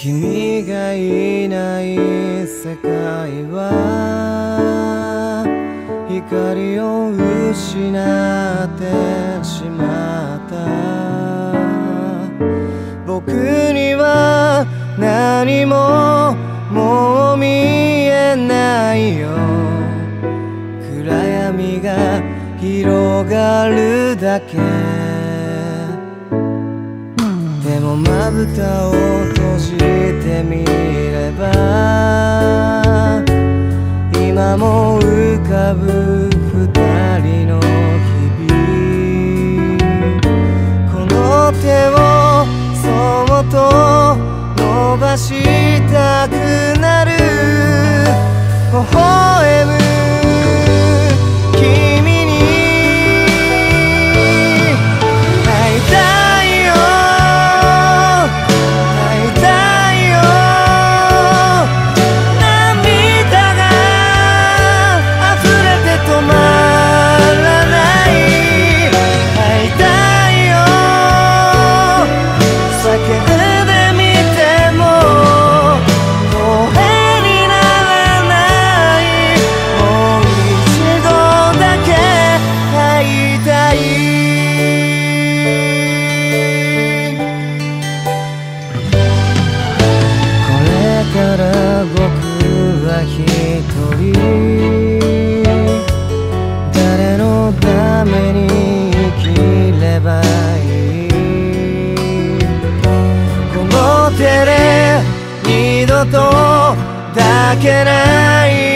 君がいない世界は光を失ってしまった。僕には何ももう見えないよ。暗闇が広がるだけ。でもまぶたを閉じてみれば今も浮かぶ二人の日々。この手をそっと伸ばしたくなる。微笑む君に会いたいよ。会いたいよ。涙が溢れて止まらない。会いたいよ。叫んでみても声にならない。もう一度だけ会いたい。これから僕は一人誰のために生きればいい。この手で二度と抱けない